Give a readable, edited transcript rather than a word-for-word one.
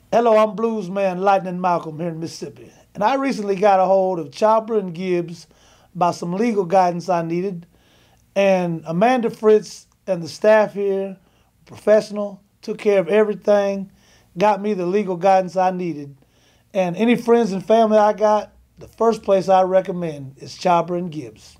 Hello, I'm bluesman Lightnin Malcolm here in Mississippi, and I recently got a hold of Chhabra Gibbs about some legal guidance I needed, and Amanda Fritz and the staff here, professional, took care of everything, got me the legal guidance I needed, and any friends and family I got, the first place I recommend is Chhabra Gibbs.